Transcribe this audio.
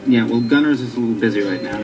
Yeah, well, Gunners is a little busy right now.